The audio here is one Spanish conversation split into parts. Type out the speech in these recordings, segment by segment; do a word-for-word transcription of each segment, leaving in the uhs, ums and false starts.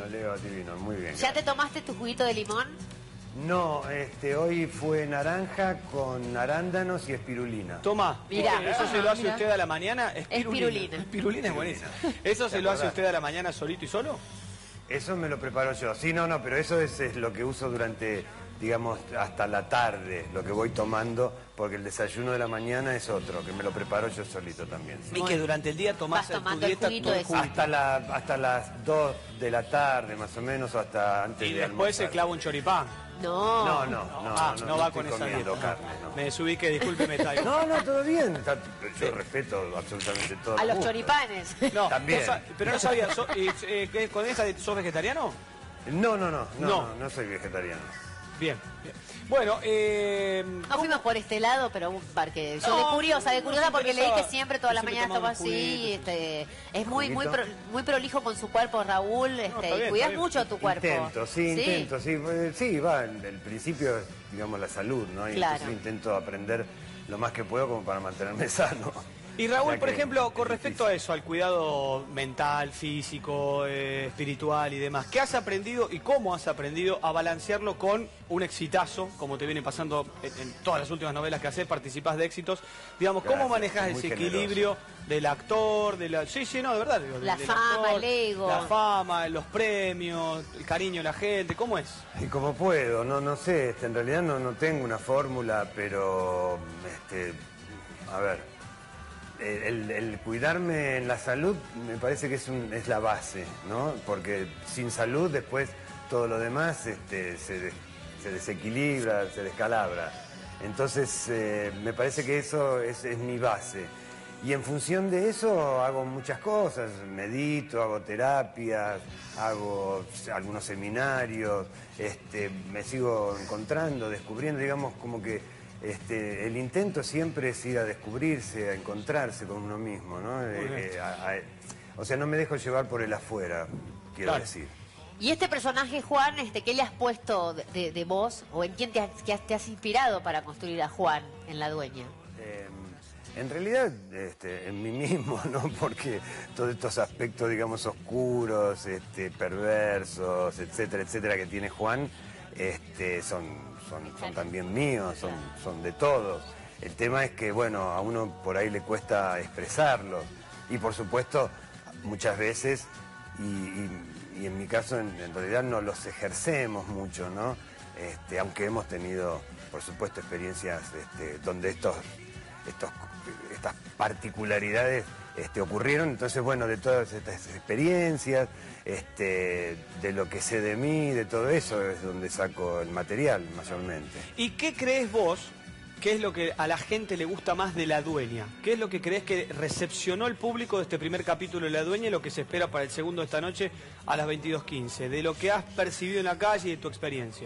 divino, Leo, divino, muy bien. ¿Ya te tomaste tu juguito de limón? No, este, hoy fue naranja con arándanos y espirulina. Toma, Mirá. ¿eso se lo hace Mirá. usted a la mañana? Espirulina. Espirulina es buenísimo. ¿Eso se lo hace usted a la mañana solito y solo? Eso me lo preparo yo. Sí, no, no, pero eso es, es lo que uso durante, digamos, hasta la tarde, lo que voy tomando, porque el desayuno de la mañana es otro, que me lo preparo yo solito también. Sí. Y que durante el día tomás Vas tu tomando el dieta juguito todo de el juguito. Hasta, la, hasta las dos de la tarde, más o menos, o hasta antes Y de después se almorzar. clava un choripán. No. No, no, no, ah, no, no, va estoy con esa comiendo dieta. carne, no. Me desubiqué, discúlpeme, Taigo. No, no, todo bien. Está- Yo Sí. respeto absolutamente todo. A el los gusto. choripanes. No, También. no sa- pero no sabía, so- eh, eh, ¿qué- ¿con esta de- sos vegetariano? No, no, no, no, No. no, no soy vegetariano. Bien, bien. Bueno, eh... No fuimos por este lado, pero un parque. Yo No, de curiosa, de nos curiosa porque leí que interesaba. siempre todas las Siempre mañanas toma tomamos un así. juguito. Este, es muy muy ¿Juguito? pro- muy prolijo con su cuerpo, Raúl. Este, está bien, y cuidas está bien. mucho tu cuerpo. Intento, sí, intento, sí, pues, sí, va, el, el principio es, digamos, la salud, ¿no? Y Claro. entonces intento aprender lo más que puedo como para mantenerme sano. Y Raúl, Ya por que ejemplo, es con respecto difícil. a eso, al cuidado mental, físico, eh, espiritual y demás, ¿qué has aprendido y cómo has aprendido a balancearlo con un exitazo, como te viene pasando en, en todas las últimas novelas que haces, participás de éxitos? Digamos, ¿cómo Gracias, manejas muy ese generoso. equilibrio del actor, de la... Sí, sí, no, de verdad. digo, La del fama, actor, el ego. La fama, los premios, el cariño de la gente, ¿cómo es? Y como puedo, no, no sé, este, en realidad no, no tengo una fórmula, pero, este, a ver, el, el cuidarme en la salud me parece que es, un, es la base, ¿no? Porque sin salud después todo lo demás este, se, de- se desequilibra, se descalabra. Entonces eh, me parece que eso es, es mi base. Y en función de eso hago muchas cosas, medito, hago terapias, hago algunos seminarios, este, me sigo encontrando, descubriendo, digamos como que este, el intento siempre es ir a descubrirse, a encontrarse con uno mismo, ¿no? Eh, eh, a- a- o sea, no me dejo llevar por el afuera, quiero Claro. decir. Y este personaje, Juan, este, ¿qué le has puesto de, de- de vos? ¿O en quién te has, que has- te has inspirado para construir a Juan en La Dueña? Eh, en realidad, este, en mí mismo, ¿no? Porque todos estos aspectos, digamos, oscuros, este, perversos, etcétera, etcétera, que tiene Juan, este, son, son, son también míos, son, son de todos. El tema es que, bueno, a uno por ahí le cuesta expresarlos. Y por supuesto, muchas veces, y, y- y en mi caso, en, en realidad no los ejercemos mucho, ¿no? Este, aunque hemos tenido, por supuesto, experiencias este, donde estos, estos, estas particularidades este, ocurrieron. Entonces, bueno, de todas estas experiencias, este, de lo que sé de mí, de todo eso, es donde saco el material, mayormente. ¿Y qué crees vos? ¿Qué es lo que a la gente le gusta más de La Dueña? ¿Qué es lo que crees que recepcionó el público de este primer capítulo de La Dueña y lo que se espera para el segundo de esta noche a las veintidós quince? De lo que has percibido en la calle y de tu experiencia.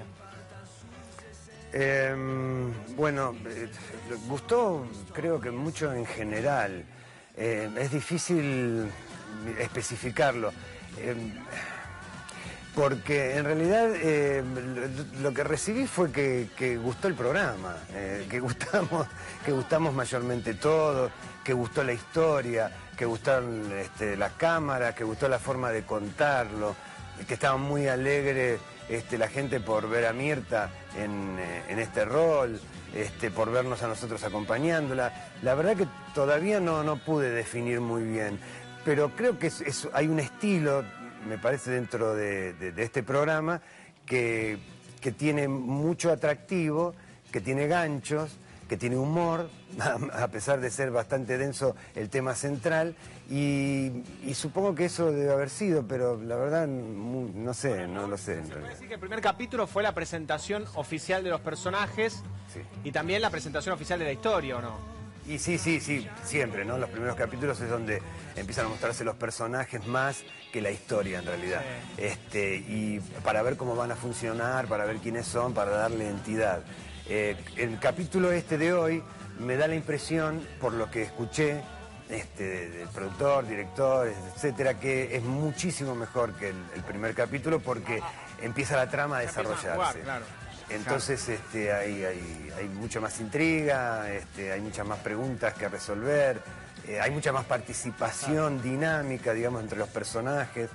Eh, bueno, eh, gustó creo que mucho en general. Eh, es difícil especificarlo. Eh, porque en realidad eh, lo, lo que recibí fue que, que gustó el programa, eh, que gustamos, que gustamos mayormente todos, que gustó la historia, que gustaron este, las cámaras, que gustó la forma de contarlo, que estaba muy alegre este, la gente por ver a Mirta en, eh, en este rol, este, por vernos a nosotros acompañándola. La verdad que todavía no, no pude definir muy bien, pero creo que es, es- hay un estilo, me parece, dentro de, de- de este programa que, que tiene mucho atractivo, que tiene ganchos, que tiene humor, a pesar de ser bastante denso el tema central, y, y supongo que eso debe haber sido, pero la verdad mu- no sé, no lo sé en Puede realidad. decir que el primer capítulo fue la presentación oficial de los personajes Sí. y también la presentación oficial de la historia, ¿o no? Y sí, sí, sí, siempre, ¿no? Los primeros capítulos es donde empiezan a mostrarse los personajes más que la historia en realidad. Este, y para ver cómo van a funcionar, para ver quiénes son, para darle entidad. Eh, el capítulo este de hoy me da la impresión, por lo que escuché, este, del productor, director, etcétera, que es muchísimo mejor que el, el primer capítulo porque empieza la trama a Ya empiezan a desarrollarse. jugar, claro. Entonces este, hay, hay, hay mucha más intriga, este, hay muchas más preguntas que resolver, eh, hay mucha más participación dinámica, digamos, entre los personajes.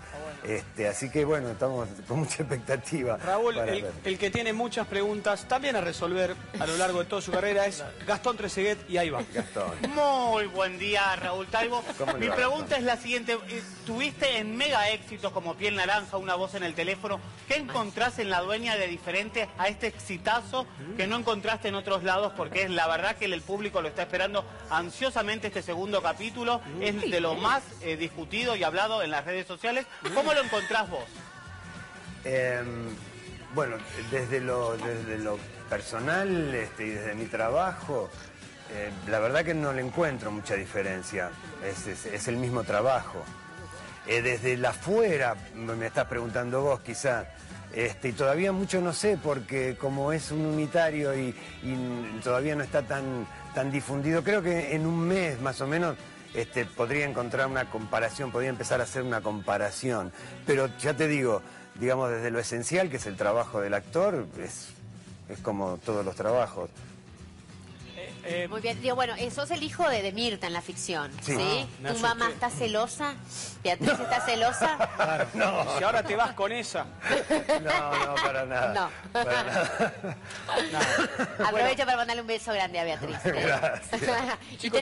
Este, así que bueno, estamos con mucha expectativa. Raúl, para el, ver. el que tiene muchas preguntas también a resolver a lo largo de toda su carrera es Gastón Trezeguet, y ahí va. Gastón. Muy buen día, Raúl Taibo. ¿Cómo le Mi va, pregunta Gastón? es la siguiente. Eh, Tuviste en mega éxitos como Piel Naranja, Una Voz en el Teléfono. ¿Qué encontrás en La Dueña de diferente a este exitazo que no encontraste en otros lados? Porque es la verdad que el público lo está esperando ansiosamente este segundo capítulo. Es de lo más eh, discutido y hablado en las redes sociales. ¿Cómo lo encontrás vos? Eh, bueno, desde lo, desde lo personal este, y desde mi trabajo, eh, la verdad que no le encuentro mucha diferencia. Es, es, es el mismo trabajo. Eh, desde la afuera, me estás preguntando vos quizá, este, y todavía mucho no sé porque como es un unitario y, y todavía no está tan, tan difundido, creo que en un mes más o menos este, podría encontrar una comparación, podría empezar a hacer una comparación. Pero ya te digo, digamos desde lo esencial que es el trabajo del actor, es, es como todos los trabajos. Eh, Muy bien, digo, bueno, eh, sos el hijo de, de Mirta en la ficción, ¿sí? Sí. Ah, me ¿Tu asusté. mamá está celosa? ¿Beatriz está celosa? claro. No. Si ahora te vas con esa. No, no, para nada. No. Para nada. Aprovecho para mandarle un beso grande a Beatriz. ¿eh? Gracias. Y